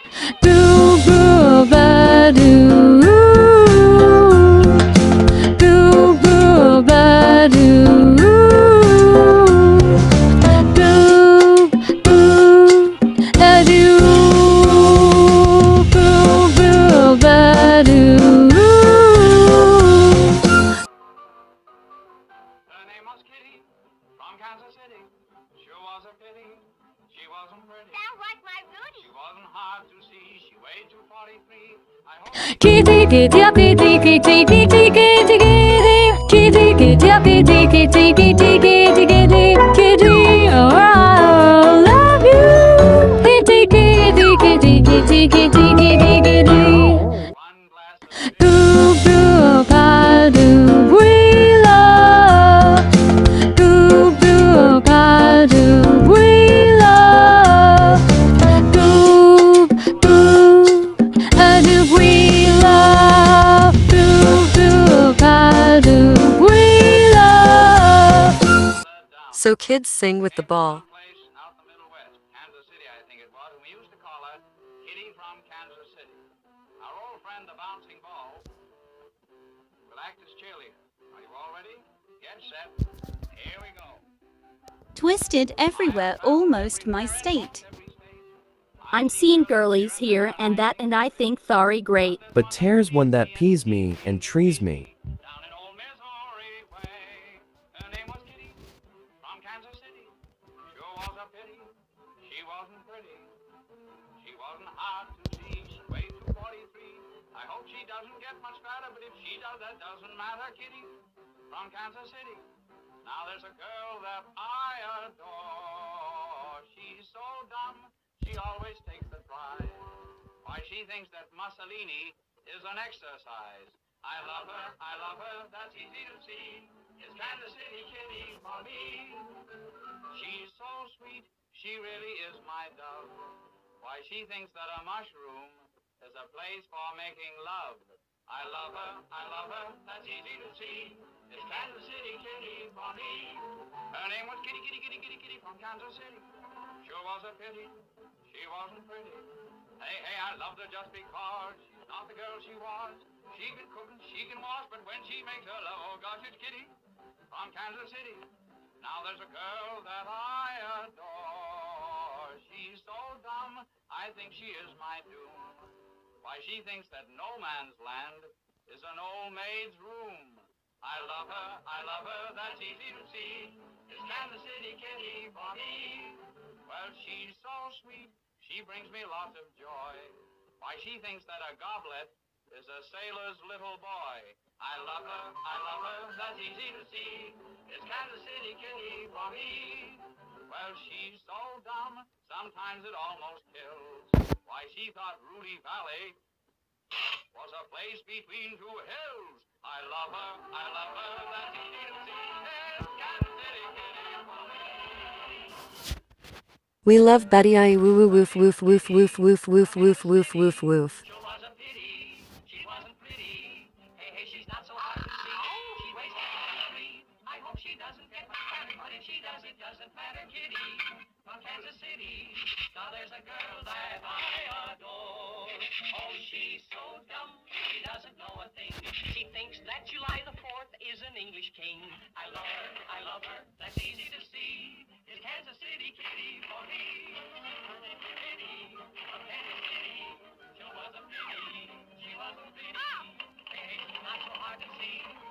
Boo boo ba doo. Boo boo ba doo. Boo boo a doo. Boo boo ba doo. Her name was Kitty from Kansas City. Sure was a pity. She wasn't pretty. Sounds like my Rudy. She wasn't hard to see. She weighed 243. I hope Kitty, kitty, kitty, kitty, kitty, kitty, kitty, kitty, kitty, kitty, kitty, kitty, kitty, kitty, oh, I love you. Kitty, kitty, kitty, kitty, kitty, kitty, kitty. one glass of Boo, boo, pa, doo, we love. Boo, boo, pa, doo, we love. Boo, boo, a doo, we love. Boo, boo, pa, doo, we love. So kids sing with the ball. place out in the Middle West, Kansas City, I think it was, and we used to call her Kitty from Kansas City. Our old friend, the bouncing ball, will act as cheerleader. Are you all ready? Get set. Here we go. Twisted everywhere, almost my state. I'm seeing girlies here and that, and I think thorry great. But tears one that peas me and trees me. Down in old Missouri way. Her name was Kitty from Kansas City. Sure was a pity. She wasn't pretty. She wasn't hard to see. She weighed 243. I hope she doesn't get much fatter, but if she does, that doesn't matter. Kitty from Kansas City. Now there's a girl that I adore. She's so dumb, she always takes the prize. Why, she thinks that Mussolini is an exercise. I love her, that's easy to see. It's Kansas City Kitty for me. She's so sweet, she really is my dove. Why, she thinks that a mushroom is a place for making love. I love her, that's easy to see. It's Kansas City Kitty for me. Her name was Kitty, Kitty, Kitty, Kitty, Kitty from Kansas City. Sure was a pity, she wasn't pretty. Hey, hey, I loved her just because she's not the girl she was. She can cook and she can wash, but when she makes her love, oh gosh, it's Kitty from Kansas City. Now there's a girl that I adore. She's so dumb, I think she is my doom. Why, she thinks that no man's land is an old maid's room. I love her, that's easy to see. It's Kansas City Kitty for me. Well, she's so sweet, she brings me lots of joy. Why, she thinks that a goblet is a sailor's little boy. I love her, that's easy to see. It's Kansas City Kitty for me. Well, she's so dumb, sometimes it almost kills. Why, she thought Rudy Valley was a place between two hills. I love her, that's easy to see. It's Kansas City Kitty for me. We love Betty I woo woo woof woof woof woof woof woof woof woof woof woof. Sure was a pity, she wasn't pretty. Hey, hey, she's not so hard to see. She weighs 243. I hope she doesn't get much fatter, but if she does, it doesn't matter. Kitty from Kansas City. Now there's a girl that I adore. Oh, she's so dumb, she doesn't know a thing. She thinks that July the 4th is an English king. I love her, that's easy to see. It's Kansas City Kitty for me. Kitty from Kansas City. Sure was a pity, she wasn't pretty. Hey, she's not so hard to see.